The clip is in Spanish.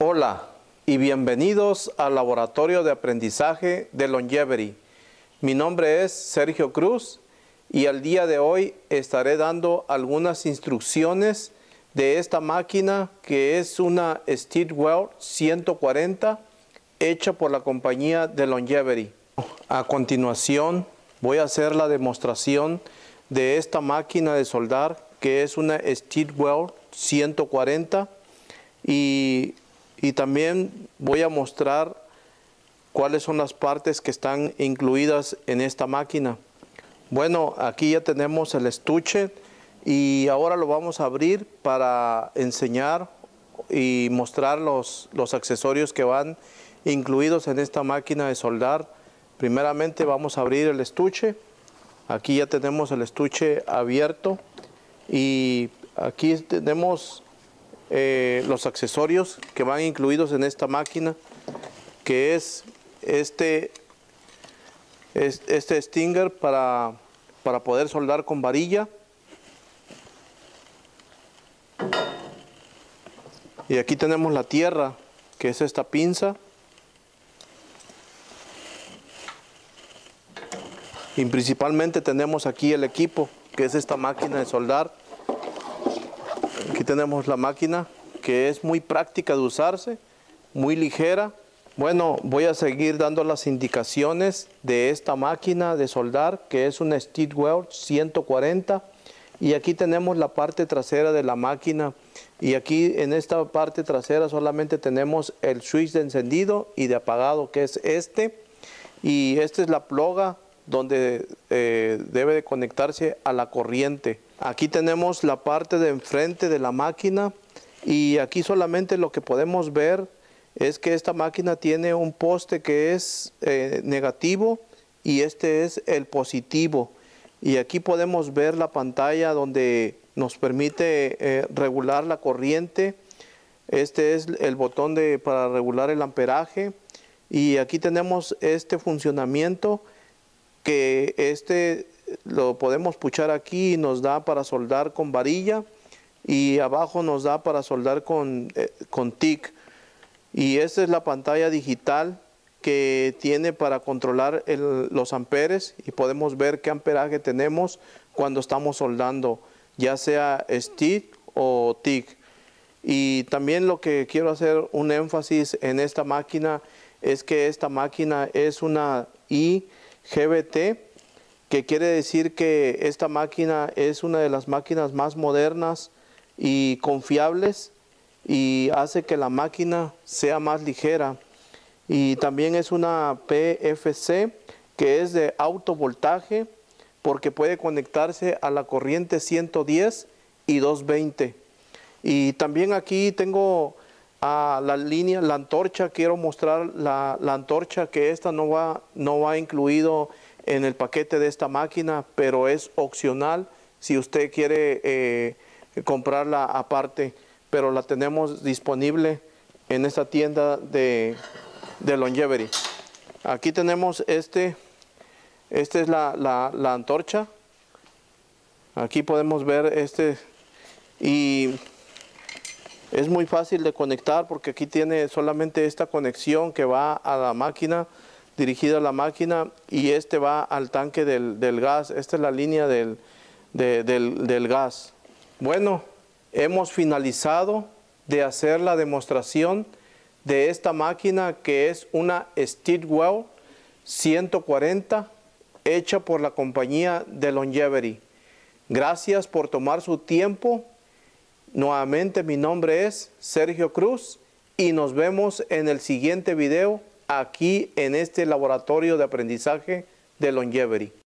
Hola y bienvenidos al Laboratorio de Aprendizaje de Longevity. Mi nombre es Sergio Cruz y al día de hoy estaré dando algunas instrucciones de esta máquina que es una Stilwell 140 hecha por la compañía de Longevity. A continuación voy a hacer la demostración de esta máquina de soldar que es una Stilwell 140 y también voy a mostrar cuáles son las partes que están incluidas en esta máquina. Bueno, aquí ya tenemos el estuche y ahora lo vamos a abrir para enseñar y mostrar los accesorios que van incluidos en esta máquina de soldar. Primeramente vamos a abrir el estuche. Aquí ya tenemos el estuche abierto y aquí tenemos los accesorios que van incluidos en esta máquina, que es este stinger para poder soldar con varilla, y aquí tenemos la tierra, que es esta pinza, y principalmente tenemos aquí el equipo, que es esta máquina de soldar. Aquí tenemos la máquina, que es muy práctica de usarse, muy ligera. Bueno, voy a seguir dando las indicaciones de esta máquina de soldar, que es una Stilwell 140. Y aquí tenemos la parte trasera de la máquina. Y aquí en esta parte trasera solamente tenemos el switch de encendido y de apagado, que es este. Y esta es la ploga donde debe de conectarse a la corriente. Aquí tenemos la parte de enfrente de la máquina y aquí solamente lo que podemos ver es que esta máquina tiene un poste que es negativo y este es el positivo. Y aquí podemos ver la pantalla donde nos permite regular la corriente. Este es el botón para regular el amperaje. Y aquí tenemos este funcionamiento, que lo podemos puchar aquí y nos da para soldar con varilla, y abajo nos da para soldar con TIG. Y esta es la pantalla digital que tiene para controlar los amperes, y podemos ver qué amperaje tenemos cuando estamos soldando, ya sea stick o TIG. Y también lo que quiero hacer un énfasis en esta máquina es que esta máquina es una IGBT, que quiere decir que esta máquina es una de las máquinas más modernas y confiables, y hace que la máquina sea más ligera. Y también es una PFC, que es de alto voltaje, porque puede conectarse a la corriente 110 y 220. Y también aquí tengo la línea, la antorcha. Quiero mostrar la antorcha, que esta no va incluido en el paquete de esta máquina, pero es opcional si usted quiere comprarla aparte, pero la tenemos disponible en esta tienda de Longevity. Aquí tenemos esta es la antorcha. Aquí podemos ver y es muy fácil de conectar, porque aquí tiene solamente esta conexión que va a la máquina, dirigida a la máquina, y va al tanque del gas. Esta es la línea del gas. Bueno, hemos finalizado de hacer la demostración de esta máquina, que es una Stilwell 140 hecha por la compañía de Longevity. Gracias por tomar su tiempo. Nuevamente, mi nombre es Sergio Cruz y nos vemos en el siguiente video aquí en este laboratorio de aprendizaje de Longevity.